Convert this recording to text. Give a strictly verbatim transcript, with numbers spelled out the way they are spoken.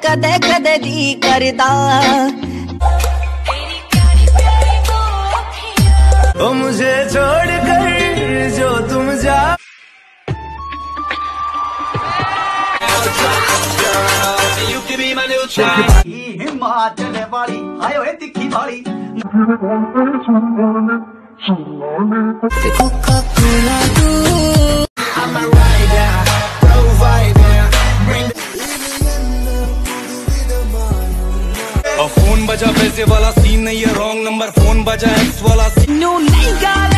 कदे कदे जी करदा। ओ मुझे छोड़ कर जो तुम जा। हिमाचल वाली हाय ओए तिखी वाली। फोन बजा पैसे वाला सीन नहीं है, रॉन्ग नंबर। फोन बजा एक्स वाला सीन। नू नहीं गाल